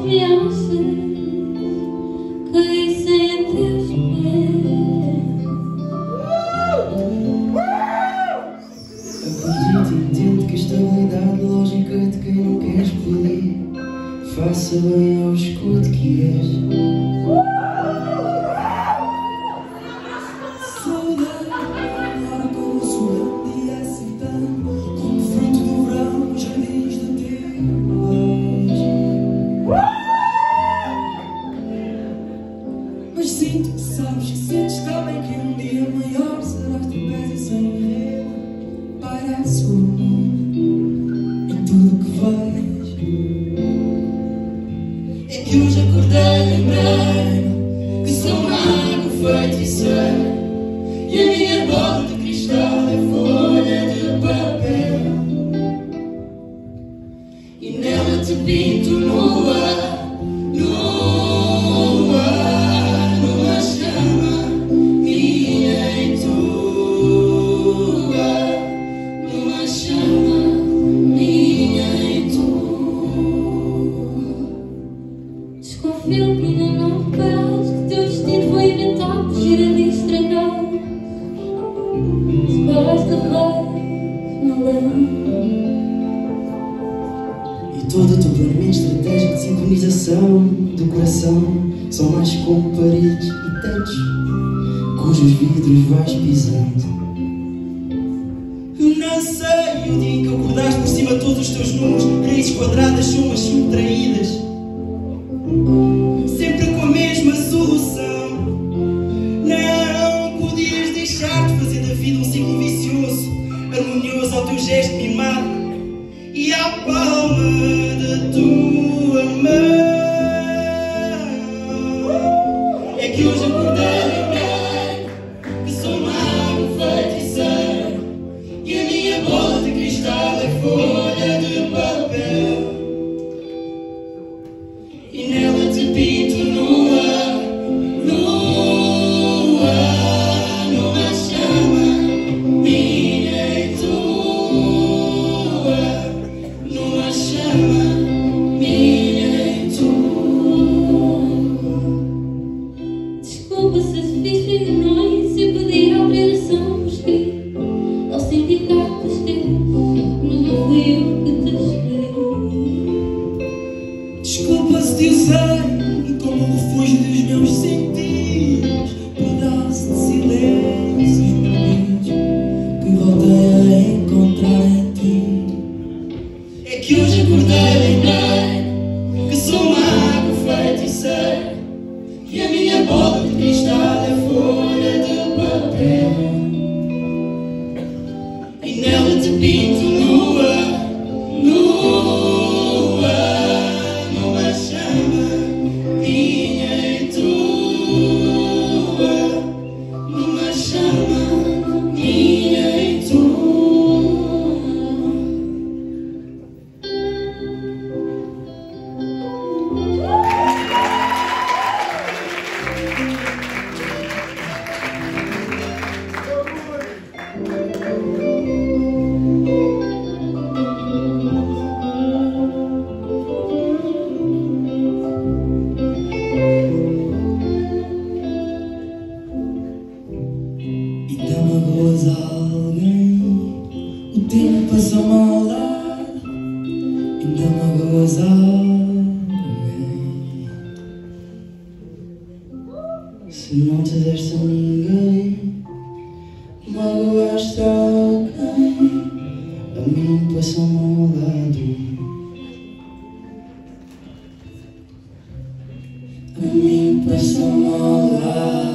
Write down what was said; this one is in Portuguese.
me haces cair sem teus Acredito e entendo que a estabilidade lógica de quem não quer explodir faça bem ao escudo que és. Mas sinto que sabes que sentes também que um dia maior serás tu pés e sem rede para a sua mão em tudo que vais. É que hoje acordei e lembrei que sou mago, feiticeiro e a minha bola de cristal é folha de papel e nela te pinto nua. Desconfio que ainda não reparas que teu destino foi inventado por gira de estragar. Se paraste de lado, não levam. E toda a tua plenamente estratégia de sincronização do coração são mais como paredes e tetos cujos vidros vais pisando. Eu não sei o dia em que acordaste por cima de todos os teus números, raízes quadradas, somas subtraídas, sempre com a mesma solução. Não podias deixar de fazer da vida um ciclo vicioso, harmonioso ao teu gesto mimado e à palma da tua mão. É que hoje acordei e lembrei que sou mago, feiticeiro e a minha bola de cristal é folha de papel e nela te pinto nua, nua, numa chama minha e tua, numa chama minha e tua. Desculpa se as fiz reuniões sem pedir autorização por escrito ao sindicato dos teus, mas não fui eu que te escolhi. Desculpa se te usei como um refúgio dos meus sentidos, pedaço de silêncios perdidos que voltei a encontrar em ti. É que hoje acordei e lembrei que sou mago, feiticeiro e a minha bola de cristal é folha de papel e nela te pinto nua, nua, numa chama minha e tua, numa chama minha e tua. E tão magoas a alguém, o tempo passou mal ao lado. E tão magoas a alguém, se não te deste a ninguém, magoaste a alguém. A mim passou mal ao lado, a mim passou mal ao lado.